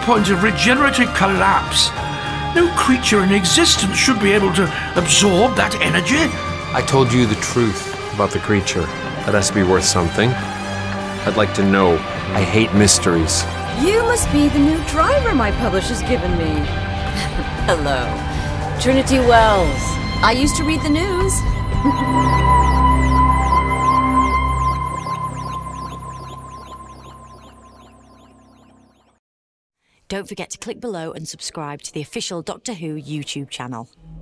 point of regenerative collapse. No creature in existence should be able to absorb that energy. I told you the truth about the creature. That has to be worth something. I'd like to know. I hate mysteries. You must be the new driver my publisher's given me. Hello. Trinity Wells. I used to read the news. Don't forget to click below and subscribe to the official Doctor Who YouTube channel.